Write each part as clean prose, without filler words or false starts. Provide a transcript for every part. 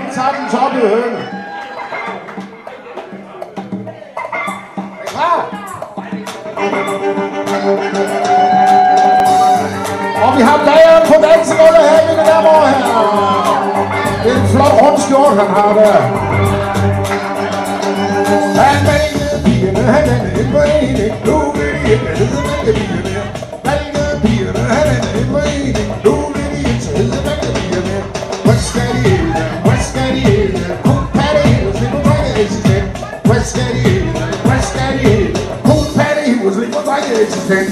tager den toppede høne. Er I klar? Og vi har bageren på dansegulvet her, mine damer og herrer. Det er en flot rund skjort, han har der. Han valgte pigerne, han valgte en forening. Nu vil de ikke hedde valgte pigerne. Valgte pigerne, han valgte en forening. Nu vil de ikke hedde valgte pigerne. Hvad skal de hedde? Hvad skal de hedde? Kun Patty, slip på drengeassistent. Hvad skal de hedde? Hvad skal de hedde? Kun Patty, slip på drengeassistent.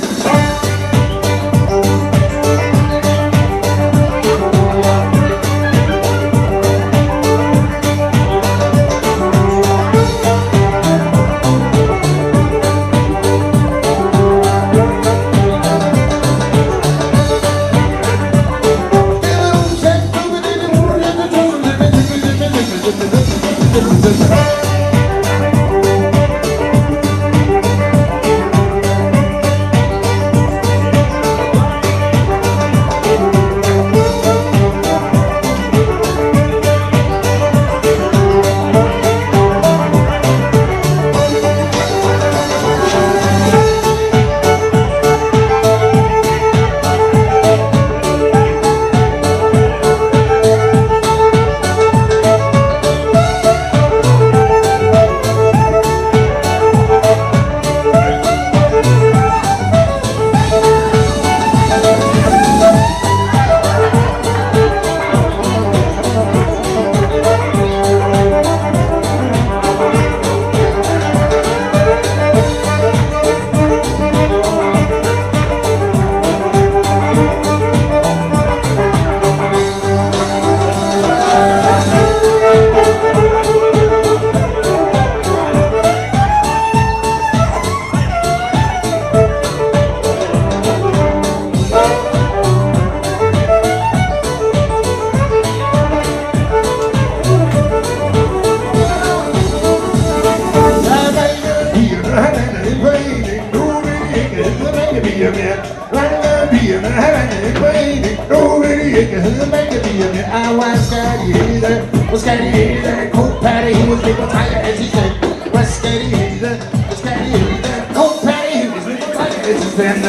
Hvad skal de hedde? Kun Patty, hun slipper drengeassistent. Hvad skal de hedde? Hvad skal de hedde? Kun Patty, hun slipper drengeassistent.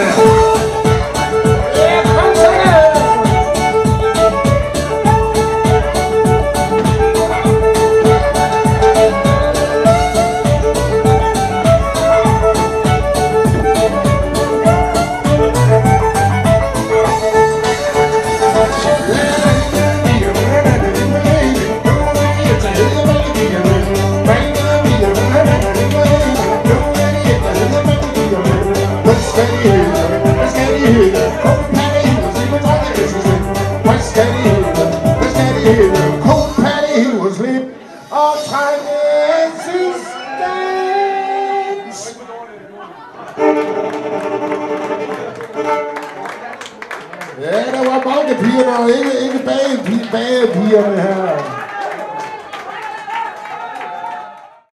Ja, kom så! Ja, der var mange piger, og ikke bagepigerne her.